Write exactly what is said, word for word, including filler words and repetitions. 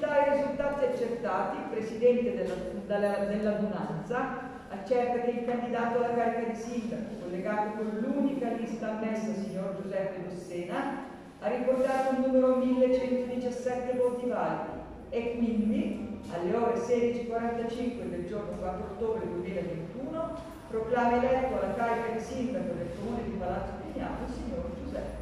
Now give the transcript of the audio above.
tali risultati accertati, il Presidente della, dell'adunanza accerta che il candidato alla carica di sindaco, collegato con l'unica lista ammessa, signor Giuseppe Dossena, ha riportato un numero millecentodiciassette voti validi e quindi, alle ore sedici e quarantacinque del giorno quattro ottobre duemilaventuno, proclama eletto alla carica di sindaco del comune di Palazzo Pignano il signor Giuseppe